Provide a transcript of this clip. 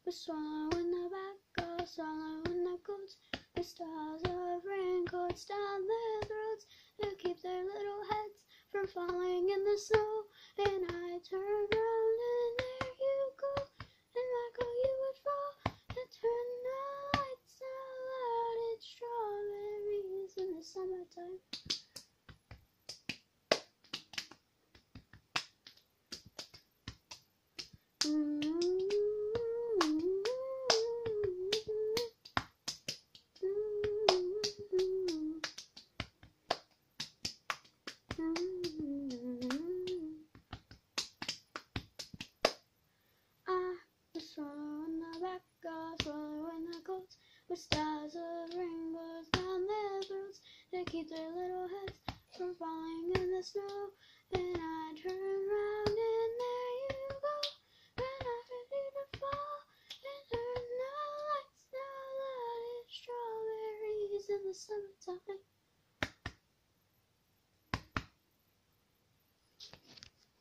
We're swallowing the back, swallowing the coats, with stars of raincoats down their throats to keep their little heads from falling in the snow. And I turn round and there you go, and Michael, you would fall and turn the lights out loud. It's strawberries in the summertime. Swallowing the back, swallowing the coats, with stars of rainbows down their throats to keep their little heads from falling in the snow. And I turn round and there you go, when I ready to fall and turn the lights down loud. It's strawberries in the summertime.